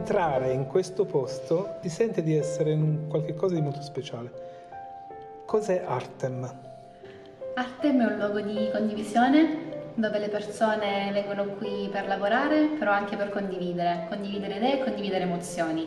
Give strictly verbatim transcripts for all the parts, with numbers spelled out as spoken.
entrare in questo posto ti sente di essere in un qualche cosa di molto speciale. Cos'è Artem? Artem è un luogo di condivisione dove le persone vengono qui per lavorare, però anche per condividere, condividere idee e condividere emozioni.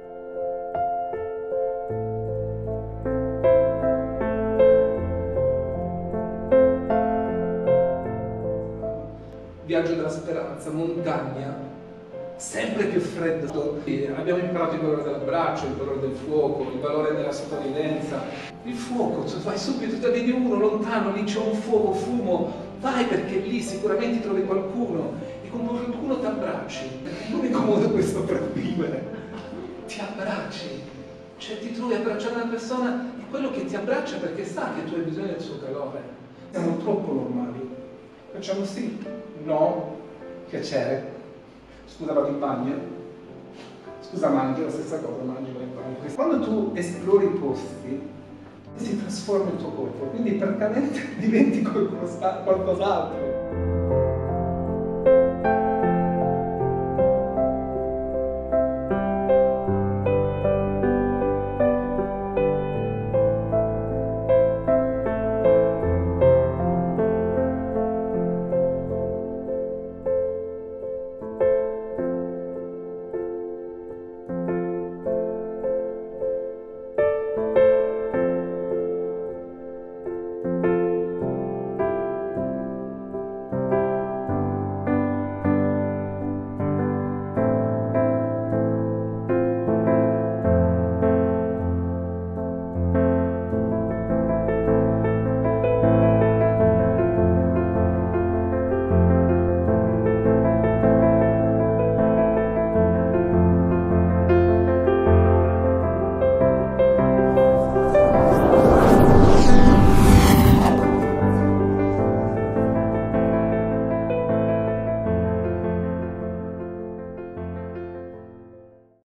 Viaggio della speranza, montagna, sempre più freddo. E abbiamo imparato il valore dell'abbraccio, il valore del fuoco, il valore della sorridenza. Il fuoco, cioè vai subito, te vedi uno lontano, lì c'è un fuoco, fumo, vai perché lì sicuramente trovi qualcuno e con qualcuno ti abbracci. È l'unico modo questo per vivere. Ti abbracci, cioè ti trovi abbracciato da una persona e quello che ti abbraccia perché sa che tu hai bisogno del suo calore. Siamo troppo normali. Facciamo sì, no, piacere. Scusa, vado in bagno. Scusa, mangio, la stessa cosa, mangio, vado in bagno. Quando tu esplori i posti, si trasforma il tuo corpo, quindi praticamente diventi qualcos'altro.